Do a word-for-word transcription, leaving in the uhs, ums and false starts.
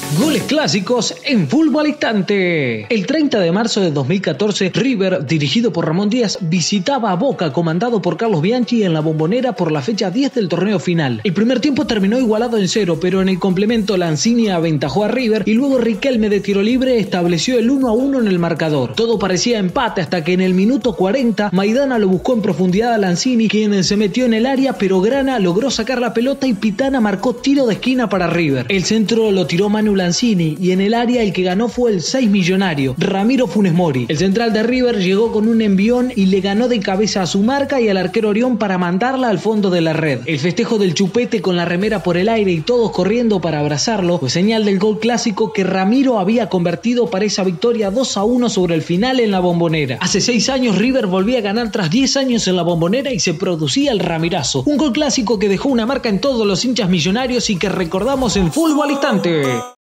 Goles clásicos en Fútbol al Instante. El treinta de marzo de dos mil catorce, River, dirigido por Ramón Díaz, visitaba a Boca, comandado por Carlos Bianchi, en la Bombonera por la fecha diez del torneo final. El primer tiempo terminó igualado en cero, pero en el complemento Lanzini aventajó a River y luego Riquelme de tiro libre estableció el uno a uno en el marcador. Todo parecía empate hasta que en el minuto cuarenta Maidana lo buscó en profundidad a Lanzini, quien se metió en el área, pero Grana logró sacar la pelota y Pitana marcó tiro de esquina para River. El centro lo tiró Manu Lanzini y en el área el que ganó fue el seis millonario, Ramiro Funes Mori. El central de River llegó con un envión y le ganó de cabeza a su marca y al arquero Orión para mandarla al fondo de la red. El festejo del Chupete con la remera por el aire y todos corriendo para abrazarlo fue señal del gol clásico que Ramiro había convertido para esa victoria dos a uno sobre el final en la Bombonera. Hace seis años River volvía a ganar tras diez años en la Bombonera y se producía el Ramirazo. Un gol clásico que dejó una marca en todos los hinchas millonarios y que recordamos en Fútbol al Instante.